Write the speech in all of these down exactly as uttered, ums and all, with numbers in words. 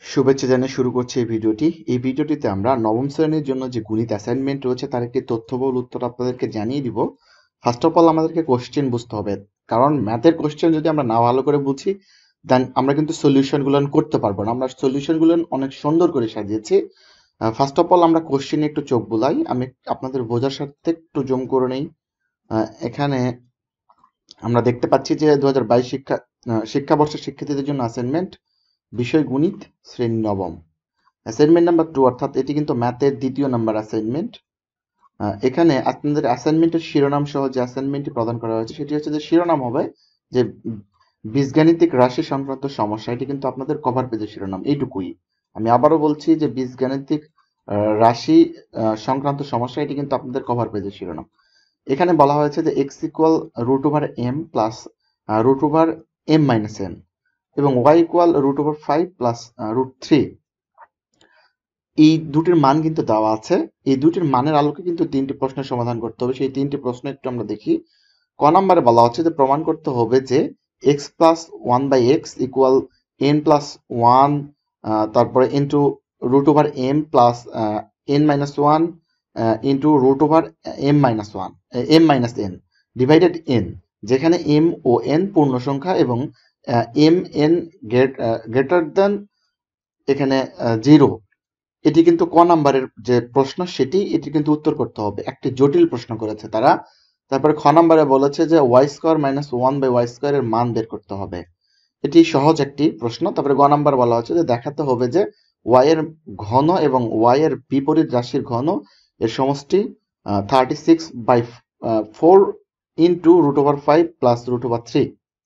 শুভেচ্ছা জানিয়ে শুরু করছি এই ভিডিওটি। এই ভিডিওটিতে আমরা নবম শ্রেণীর জন্য যে গণিত অ্যাসাইনমেন্ট রয়েছে তার একটি তথ্যবহুল উত্তর আপনাদেরকে জানিয়ে দিব। ফার্স্ট অফ অল আমাদেরকে কোশ্চেন বুঝতে হবে, কারণ ম্যাথের কোশ্চেন যদি আমরা না ভালো করে বুঝি দেন আমরা কিন্তু সলিউশনগুলো করতে পারবো না। আমরা সলিউশনগুলো অনেক সুন্দর করে সাজিয়েছি। ফার্স্ট অফ অল আমরা কোশ্চেনে একটু চোখ বুলাই, আমি আপনাদের বোঝার সাথে একটু জুম করে নেই। আহ, এখানে আমরা দেখতে পাচ্ছি যে দু হাজার বাইশ শিক্ষা আহ, শিক্ষাবর্ষের শিক্ষার্থীদের জন্য অ্যাসাইনমেন্ট, বিষয় গণিত, শ্রেণী নবম। অ্যাসাইনমেন্ট নাম্বার টু, অর্থাৎ এটি কিন্তু ম্যাথের দ্বিতীয় নাম্বার অ্যাসাইনমেন্ট। এখানে আপনাদের অ্যাসাইনমেন্টের শিরোনাম সহ যে অ্যাসাইনমেন্টটি প্রদান করা হয়েছে সেটি হচ্ছে যে শিরোনাম হবে যে বীজগাণিতিক রাশি সংক্রান্ত সমস্যা। এটি কিন্তু আপনাদের কভার পেজের শিরোনাম, এইটুকুই। আমি আবারও বলছি যে বীজগাণিতিক আহ, রাশি আহ, সংক্রান্ত সমস্যা, এটি কিন্তু আপনাদের কভার পেজের শিরোনাম। এখানে বলা হয়েছে যে X equal root over M plus root over M minus N এবং Y equal root over five plus root three. এই দুটির মান কিন্তু দেওয়া আছে। এই দুটির মানের আলোকে কিন্তু তিনটি প্রশ্নের সমাধান করতে হবে। সেই তিনটি প্রশ্ন একটু আমরা দেখি। ক নম্বরে বলা হচ্ছে যে প্রমাণ করতে হবে যে X plus one by X equal N plus one, তারপরে into root over M plus N minus one into root over M minus one M minus N divided N, যেখানে এম ও এন পূর্ণ সংখ্যা এবং এম এন গ্রেটার দেন এখানে zero. এটি কিন্তু ক নাম্বারের যে প্রশ্ন সেটি এটি কিন্তু উত্তর করতে হবে। একটি জটিল প্রশ্ন করেছে তারা। তারপরে খ নাম্বারে বলেছে যে Y square minus one by Y square এর মান বের করতে হবে। এটি সহজ একটি প্রশ্ন। তারপরে গ নাম্বার বলা হচ্ছে যে দেখাতে হবে যে ওয়াই এর ঘন এবং ওয়াই এর বিপরীত রাশির ঘন এর সমষ্টি thirty six by four into root over five plus root over three.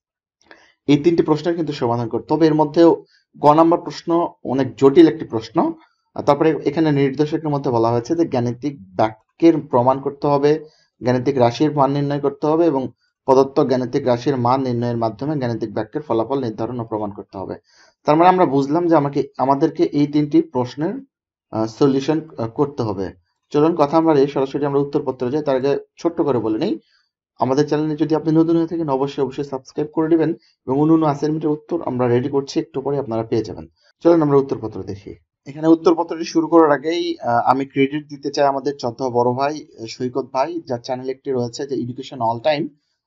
এই তিনটি প্রশ্নের কিন্তু সমাধান করতে হবে। এর মধ্যেও গ নাম্বার প্রশ্ন অনেক জটিল একটি প্রশ্ন। তারপরে এখানে নির্দেশকের মধ্যে বলা হয়েছে যে গাণিতিক বাক্যের প্রমাণ করতে হবে, গাণিতিক রাশির মান নির্ণয় করতে হবে এবং প্রদত্ত গাণিতিক রাশির মান নির্ণয়ের মাধ্যমে গাণিতিক বাক্যের ফলাফল নির্ধারণ ও প্রমাণ করতে হবে। তার মানে আমরা বুঝলাম যে আমাকে আমাদেরকে এই তিনটি প্রশ্নের সলিউশন করতে হবে। চলুন কথা আমরা এই সরাসরি আমরা উত্তরপত্রে যাই। তার আগে ছোট্ট করে বলে নেই, আমাদের চ্যানেলে যদি আপনি নতুন হয়ে থাকেন অবশ্যই অবশ্যই সাবস্ক্রাইব করে দিবেন এবং অন্য অ্যাসাইনমেন্টের উত্তর আমরা রেডি করছি, একটু পরে আপনারা পেয়ে যাবেন। চলুন আমরা উত্তরপত্র দেখি। এখানে উত্তরপত্রটি শুরু করার আগেই আহ, আমি ক্রেডিট দিতে চাই আমাদের চতুর্থ বড় ভাই আহ, সৈকত ভাই, যার চ্যানেল একটি রয়েছে যে এডুকেশন অল টাইম।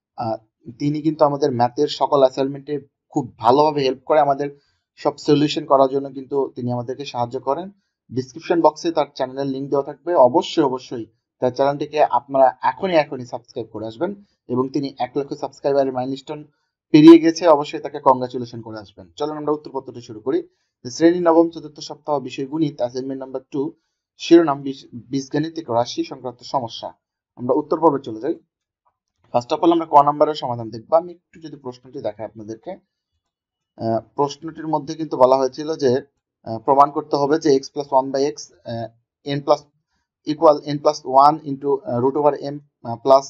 তিনি কিন্তু আমাদের ম্যাথের সকল অ্যাসাইনমেন্টে খুব ভালোভাবে হেল্প করে, আমাদের সব সলিউশন করার জন্য কিন্তু তিনি আমাদেরকে সাহায্য করেন। ডিসক্রিপশন বক্সে তার চ্যানেলের লিঙ্ক দেওয়া থাকবে, অবশ্যই অবশ্যই তার চ্যানেলটিকে আপনারা এখনই এখনই সাবস্ক্রাইব করে আসবেন এবং তিনি এক লক্ষ সাবস্ক্রাইবারের মাইলস্টোন পেরিয়ে গেছে, অবশ্যই তাকে কংগ্রাচুলেশন করে আসবেন। চলুন আমরা উত্তরপত্রটি শুরু করি। শ্রেণী নবম চতুর্থ সপ্তাহ বিষয় গণিত অ্যাসাইনমেন্ট নাম্বার টু, শিরোনাম বীজগাণিতিক রাশি সংক্রান্ত সমস্যা। আমরা উত্তর পর্বে চলে যাই। ফার্স্ট অফ অল আমরা ক নাম্বারের সমাধান দেখবো। আমি একটু যদি প্রশ্নটি দেখাই আপনাদেরকে। প্রশ্নটির মধ্যে কিন্তু বলা হয়েছিল যে প্রমাণ করতে হবে যে X plus one by X N plus equal N plus one into root over M plus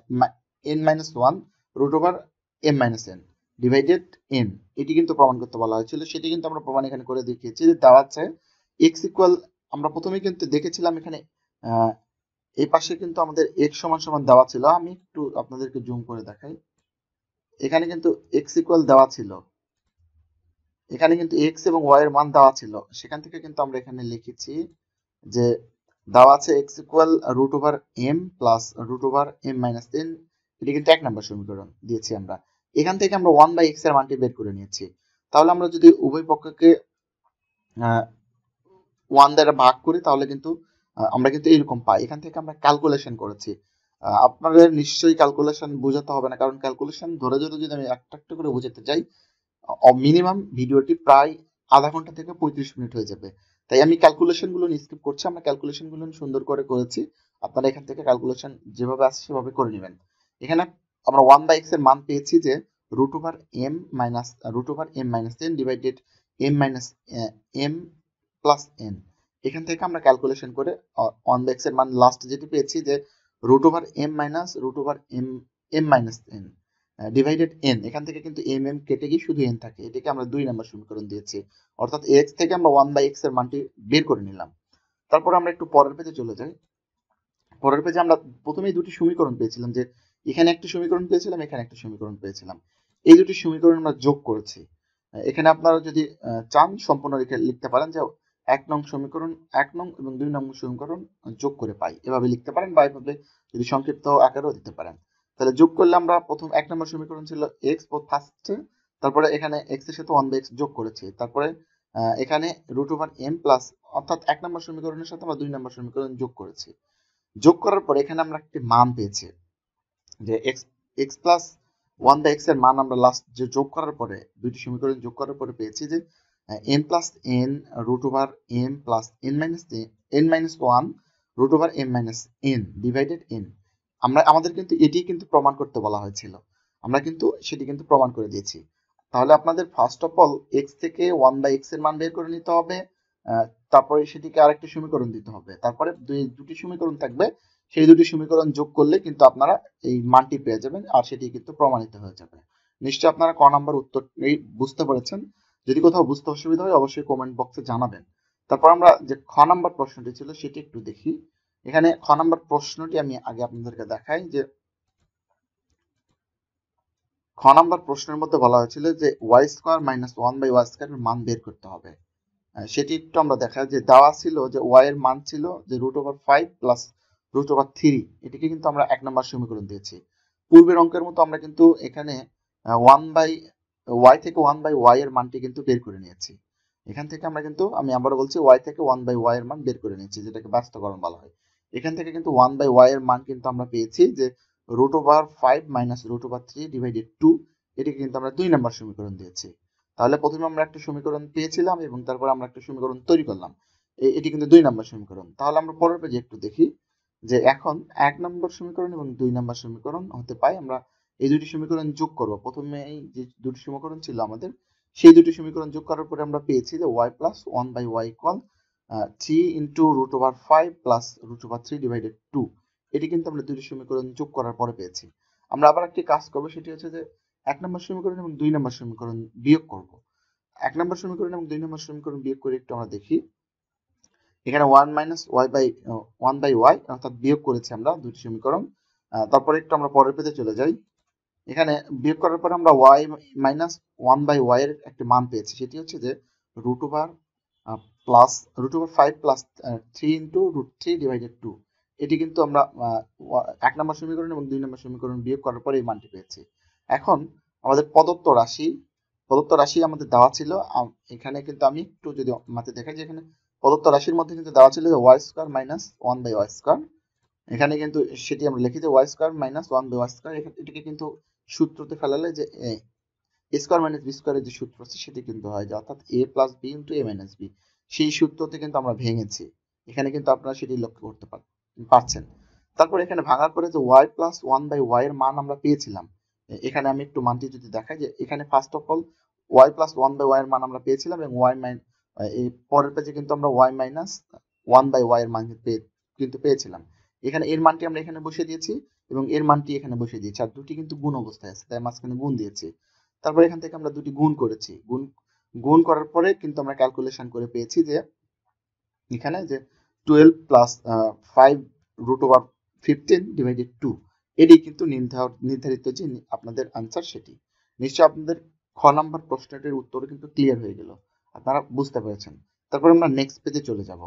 N minus one root over M minus N divided N, এটি কিন্তু প্রমাণ করতে বলা হয়েছিল। সেটি কিন্তু আমরা প্রমাণ এখানে করে দেখিয়েছি যে দেওয়া আছে এক্স ইকুয়াল, আমরা প্রথমে কিন্তু দেখেছিলাম এখানে এই পাশে কিন্তু আমাদের এক্স সমান সমান দেওয়া ছিল। আমি একটু আপনাদেরকে জুম করে দেখাই। এখানে কিন্তু এক্স ইকুয়াল দেওয়া ছিল, এখানে কিন্তু এক্স এবং ওয়াই এর মান দেওয়া ছিল। সেখান থেকে কিন্তু আমরা এখানে লিখেছি যে দেওয়া আছে X equal root over M plus root over M minus N, এটি কিন্তু এক নম্বর সমীকরণ দিয়েছি আমরা। এখান থেকে আমরা ওয়ান বাই এক্স এর মানটি বের করে নিয়েছি। তাহলে আমরা যদি উভয় পক্ষকে ওয়ান দ্বারা ভাগ করি তাহলে কিন্তু আমরা কিন্তু এরকম পাই। এখান থেকে আমরা ক্যালকুলেশন করেছি। আপনাদের নিশ্চয়ই ক্যালকুলেশন বোঝাতে হবে না, কারণ ক্যালকুলেশন ধরে ধরে যদি আমি একটা একটা করে বোঝাতে যাই মিনিমাম ভিডিওটি প্রায় আধা ঘন্টা থেকে পঁয়ত্রিশ মিনিট হয়ে যাবে। তাই আমি ক্যালকুলেশন গুলো স্কিপ করছি। আমরা ক্যালকুলেশন গুলো সুন্দর করে করেছি, আপনারা এখান থেকে ক্যালকুলেশন যেভাবে আসছে সেভাবে করে নেবেন। এখানে আমরা ওয়ান বাই এক্স এর মান পেয়েছি যে root over M minus root over M minus N divided M minus M plus N. এখান থেকে আমরা ক্যালকুলেশন করে ওয়ান বাই এক্স এর মান লাস্ট যেটি পেয়েছি যে root over M minus root over M M minus N divided N. এখান থেকে কিন্তু এম এম কেটে গিয়ে শুধু এন থাকে, এটাকে আমরা দুই নম্বর সমীকরণ দিয়েছি। অর্থাৎ এক্স থেকে আমরা ওয়ান বাই এক্স এর মানটি বের করে নিলাম। তারপর আমরা একটু পরের পেজে চলে যাই। পরের পেজে আমরা প্রথমেই দুটি সমীকরণ পেয়েছিলাম, যে এখানে একটি সমীকরণ পেয়েছিলাম, এখানে একটা সমীকরণ পেয়েছিলাম। এই দুটি সমীকরণ আমরা যোগ করেছি। এখানে আপনারা যদি চান সম্পূর্ণ লিখে লিখতে পারেন যে এক নং সমীকরণ এক নং এবং দুই নং সমীকরণ যোগ করে পাই, এভাবে লিখতে পারেন বা এভাবে যদি সংক্ষিপ্ত আকারেও দিতে পারেন। তাহলে যোগ করলে আমরা প্রথম এক নম্বর সমীকরণ ছিল এক্স ফার্স্টে, তারপরে এখানে এক্স এর সাথে ওয়ান বাই এক্স যোগ করেছি, তারপরে এখানে রুট ওভার এম প্লাস, অর্থাৎ এক নম্বর সমীকরণের সাথে আমরা দুই নম্বর সমীকরণ যোগ করেছি। যোগ করার পরে এখানে আমরা একটি মান পেয়েছি যে X X plus one by X এর মান আমরা লাস্ট যে যোগ করার পরে দুইটি সমীকরণ যোগ করার পরে পেয়েছি যে N plus N root over M plus N minus N minus one root over M minus N divided N. আমরা আমাদের কিন্তু এটি কিন্তু প্রমাণ করতে বলা হয়েছিল, আমরা কিন্তু সেটি কিন্তু প্রমাণ করে দিয়েছি। তাহলে আপনাদের ফার্স্ট অফ অল এক্স থেকে ওয়ান বাই এক্স এর মান বের করে নিতে হবে, তারপরে সেটিকে আরেকটি সমীকরণ দিতে হবে, তারপরে দুই দুটি সমীকরণ থাকবে, সেই দুটি সমীকরণ যোগ করলে কিন্তু আপনারা এই মানটি পেয়ে যাবেন আর সেটি কিন্তু প্রমাণিত হয়ে যাবে। নিশ্চয়ই আপনারা ক নাম্বার উত্তর এই বুঝতে পেরেছেন। যদি কোথাও বুঝতে অসুবিধা হয় অবশ্যই কমেন্ট বক্সে জানাবেন। তারপর আমরা যে খ নাম্বার প্রশ্নটি ছিল সেটি একটু দেখি। এখানে খ নাম্বার প্রশ্নটি আমি আগে আপনাদেরকে দেখাই যে খ নাম্বার প্রশ্নের মধ্যে বলা হয়েছিল যে Y square minus one by Y স্কোয়ারের মান বের করতে হবে। সেটি একটু আমরা দেখা যে দেওয়া ছিল যে ওয়াই এর মান ছিল যে root over five plus root over three, এটিকে কিন্তু আমরা এক নম্বর সমীকরণ দিয়েছি। পূর্বের অঙ্কের মতো আমরা কিন্তু এখানে ওয়ান বাই ওয়াই থেকে ওয়ান বাই ওয়াই এর মানটি কিন্তু বের করে নিয়েছি। এখান থেকে আমরা কিন্তু আমি আবারও বলছি ওয়াই থেকে ওয়ান বাই ওয়াই এর মান বের করে নিয়েছি, যেটাকে ব্যস্তকরণ বলা হয়। এখান থেকে কিন্তু ওয়ান বাই ওয়াই এর মান কিন্তু আমরা পেয়েছি যে root over five minus root over three divided two, এটিকে কিন্তু আমরা দুই নম্বর সমীকরণ দিয়েছি। তাহলে প্রথমে আমরা একটা সমীকরণ পেয়েছিলাম এবং তারপর আমরা একটা সমীকরণ তৈরি করলাম, এটি কিন্তু দুই নম্বর সমীকরণ। তাহলে আমরা পরের পেজে একটু দেখি যে এখন এক নম্বর সমীকরণ এবং দুই নম্বর সমীকরণ হতে পাই আমরা এই দুটি সমীকরণ যোগ করব। প্রথমে এই যে দুটি সমীকরণ ছিল আমাদের, সেই দুটি সমীকরণ যোগ করার পরে আমরা পেয়েছি যে Y plus one by Y equal three into root over five plus root over three divided two, এটি কিন্তু আমরা দুটি সমীকরণ যোগ করার পরে পেয়েছি। আমরা আবার একটি কাজ করবো, সেটি হচ্ছে যে এক নম্বর সমীকরণ এবং দুই নম্বর সমীকরণ বিয়োগ করব। এক নম্বর সমীকরণ এবং দুই নম্বর সমীকরণ বিয়োগ করে একটু আমরা দেখি। এখানে one minus Y by one by Y অর্থাৎ বিয়োগ করেছি আমরা দুটি সমীকরণ। তারপরে একটু আমরা পরের পেজে চলে যাই। এখানে বিয়োগ করার পরে আমরা Y minus one by Y এর একটি মান পেয়েছি, সেটি হচ্ছে যে root over plus root over five plus three into root three divided two, এটি কিন্তু আমরা এক নম্বর সমীকরণ এবং দুই নম্বর সমীকরণ বিয়োগ করার পরে এই মানটি পেয়েছি। এখন আমাদের প্রদত্ত রাশি প্রদত্ত রাশি আমাদের দেওয়া ছিল, এখানে কিন্তু আমি একটু যদি মাতে দেখাই যে এখানে প্রদত্ত রাশির মধ্যে কিন্তু দেওয়া ছিল যে Y square minus one by Y square, এখানে কিন্তু সেটি আমরা লিখি যে Y square minus one by Y square, এটাকে কিন্তু সূত্রতে ফেলালে যে এ স্কোয়ার মাইনাস বি স্কোয়ারের যে সূত্র আছে সেটি কিন্তু হয় যে অর্থাৎ A plus B into A minus B, সেই সূত্রতে কিন্তু আমরা ভেঙেছি। এখানে কিন্তু আপনারা সেটি লক্ষ্য করতে পারছেন। তারপর এখানে ভাঙার পরে যে Y plus one by Y এর মান আমরা পেয়েছিলাম, এখানে আমি একটু মানটি যদি দেখাই যে এখানে first of all Y plus one by Y এর মান আমরা পেয়েছিলাম এবং ওয়াই মাইন এই পরের পেজে কিন্তু আমরা Y minus one by Y এর মান কিন্তু পেয়েছিলাম। এখানে এর মানটি আমরা এখানে বসিয়ে দিয়েছি এবং এর মানটি এখানে বসিয়ে দিয়েছি, আর দুটি কিন্তু গুণ অবস্থায় আছে তাই মাঝখানে গুণ দিয়েছি। তারপর এখান থেকে আমরা দুটি গুণ করেছি, গুণ গুণ করার পরে কিন্তু আমরা ক্যালকুলেশন করে পেয়েছি যে এখানে যে twelve plus five root over fifteen divided two, এটি কিন্তু নির্ধারিত যে আপনাদের আনসার সেটি। নিশ্চয় আপনাদের খ নাম্বার প্রশ্নটির উত্তর কিন্তু ক্লিয়ার হয়ে গেল, আপনারা বুঝতে পেরেছেন। তারপর আমরা নেক্সট পেজে চলে যাব।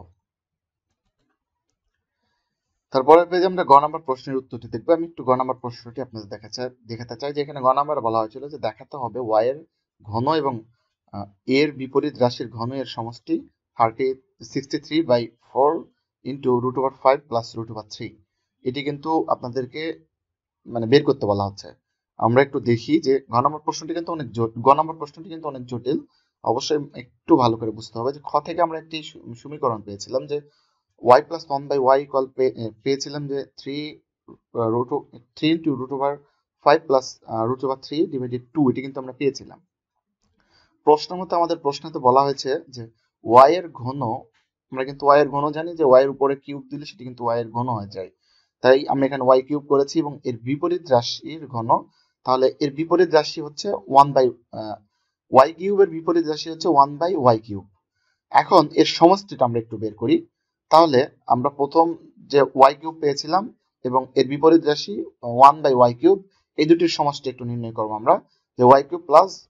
তারপরের পেজে আমরা গ নাম্বার প্রশ্নের উত্তরটি দেখবো। আমি একটু গ নাম্বার প্রশ্নটি আপনাদের দেখাতে দেখাতে চাই যে এখানে গ নাম্বার বলা হয়েছিল যে দেখাতে হবে ওয়াই এর ঘন এবং এর বিপরীত রাশির ঘন এর সমষ্টি thirty sixty three by four into root over five plus root over three, এটি কিন্তু আপনাদেরকে মানে বের করতে বলা হচ্ছে। আমরা একটু দেখি যে ঘ নম্বর প্রশ্নটি কিন্তু অনেক গ নম্বর প্রশ্নটি কিন্তু অনেক জটিল, অবশ্যই একটু ভালো করে বুঝতে হবে যে খ থেকে আমরা একটি সমীকরণ পেয়েছিলাম যে Y plus one by Y equal পেয়েছিলাম যে three root three into root over five plus root over three divided two, এটি কিন্তু আমরা পেয়েছিলাম। প্রশ্ন মতো আমাদের প্রশ্নতে বলা হয়েছে যে ওয়াই এর ঘন, আমরা কিন্তু ওয়াই এর ঘন জানি যে ওয়াই এর উপরে কিউব দিলে সেটি কিন্তু ওয়াই এর ঘন হয়ে যায়, তাই আমরা এখানে ওয়াই কিউব করেছি এবং এর বিপরীত রাশির ঘন, তাহলে এর বিপরীত রাশি হচ্ছে ওয়ান বাই ওয়াই কিউবের বিপরীত রাশি হচ্ছে ওয়ান বাই ওয়াই কিউব। এখন এর সমষ্টিটা আমরা একটু বের করি, তাহলে আমরা প্রথম যে ওয়াই কিউব পেয়েছিলাম এবং এর বিপরীত রাশি ওয়ান বাই ওয়াই কিউব, এই দুটির সমষ্টি একটু নির্ণয় করবো আমরা যে Y cube plus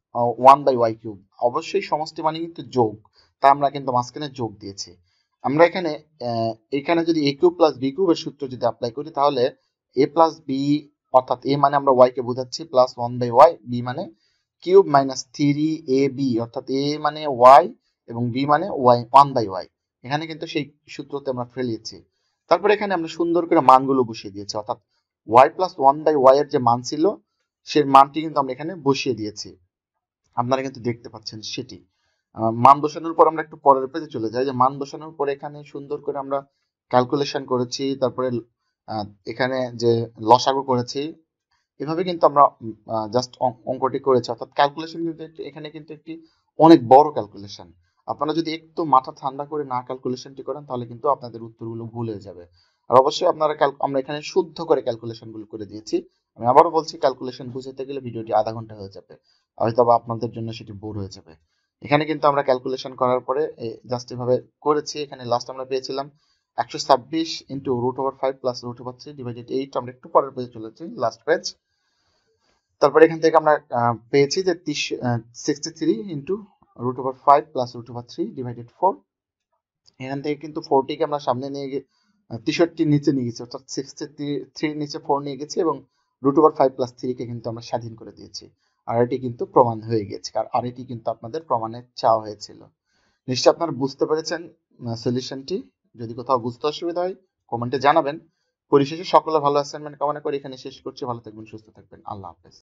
one by Y cube. অবশ্যই সমষ্টি মানে কিন্তু যোগ, তা আমরা কিন্তু মাঝখানে যোগ দিয়েছি। আমরা এখানে আহ, এখানে যদি এ কিউব প্লাস বি কিউবের সূত্র যদি অ্যাপ্লাই করি, তাহলে এ প্লাস বি, অর্থাৎ এ মানে আমরা ওয়াই কে বোঝাচ্ছি plus one by Y, B মানে cube minus three A B, অর্থাৎ এ মানে ওয়াই এবং বি মানে ওয়াই ওয়ান বাই ওয়াই। এখানে কিন্তু সেই সূত্রতে আমরা ফেলিয়েছি। তারপরে এখানে আমরা সুন্দর করে মানগুলো বসিয়ে দিয়েছি, অর্থাৎ Y plus one by Y এর যে মান ছিল সেই মানটি কিন্তু আমরা এখানে বসিয়ে দিয়েছি, আপনারা কিন্তু দেখতে পাচ্ছেন সেটি। আহ, মান বসানোর পর আমরা একটু পরের পেজে চলে যাই। যে মান বসানোর পরে এখানে সুন্দর করে আমরা ক্যালকুলেশন করেছি, তারপরে আহ, এখানে যে লসাগু করেছি, এভাবে কিন্তু আমরা জাস্ট অঙ্কটি করেছি। অর্থাৎ ক্যালকুলেশন কিন্তু একটি- এখানে কিন্তু একটি অনেক বড় ক্যালকুলেশন। আপনারা যদি একটু মাথা ঠান্ডা করে না ক্যালকুলেশনটি করেন, তাহলে কিন্তু আপনাদের উত্তরগুলো ভুল হয়ে যাবে। আর অবশ্যই আপনারা ক্যাল- আমরা এখানে শুদ্ধ করে ক্যালকুলেশনগুলো করে দিয়েছি। আমি আবারও বলছি, ক্যালকুলেশন বুঝতে গেলে ভিডিওটি আধা ঘন্টা হয়ে যাবে, হয়তো বা আপনাদের জন্য সেটি বোর হয়ে যাবে। এখানে কিন্তু আমরা ক্যালকুলেশন করার পরে জাস্ট এভাবে করেছি। এখানে লাস্ট আমরা পেয়েছিলাম একশো ছাব্বিশ into root over five plus root over three divided eight. আমরা একটু পরের পেজে চলেছি, লাস্ট পেজ। তারপরে এখান থেকে আমরা আহ, পেয়েছি যে sixty three into root over five plus root over three divided four. এখান থেকে কিন্তু ফোরটিকে আমরা সামনে নিয়ে গিয়ে তেষট্টির নিচে নিয়ে গেছি, অর্থাৎ সিক্সটি থ্রির নিচে ফোর নিয়ে গেছি এবং রুট ওভার ফাইভ প্লাস থ্রিকে কিন্তু আমরা স্বাধীন করে দিয়েছি। আর এটি কিন্তু প্রমাণ হয়ে গেছে, আর আর এটি কিন্তু আপনাদের প্রমাণের চাওয়া হয়েছিল। নিশ্চয়ই আপনারা বুঝতে পেরেছেন সলিউশনটি। যদি কোথাও বুঝতে অসুবিধা হয় কমেন্টে জানাবেন। পরিশেষে সকলের ভালো অ্যাসাইনমেন্ট কামনা করে এখানে শেষ করছি। ভালো থাকবেন, সুস্থ থাকবেন, আল্লাহ হাফেজ।